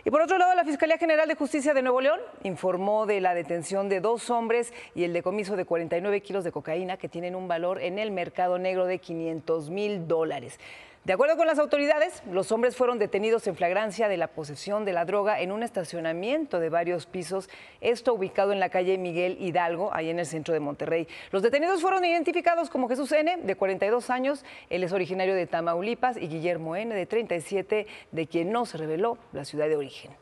Y por otro lado, la Fiscalía General de Justicia de Nuevo León informó de la detención de 2 hombres y el decomiso de 49 kilos de cocaína que tienen un valor en el mercado negro de $500,000. De acuerdo con las autoridades, los hombres fueron detenidos en flagrancia de la posesión de la droga en un estacionamiento de varios pisos, esto ubicado en la calle Miguel Hidalgo, ahí en el centro de Monterrey. Los detenidos fueron identificados como Jesús N., de 42 años, él es originario de Tamaulipas, y Guillermo N., de 37, de quien no se reveló la ciudad de origen.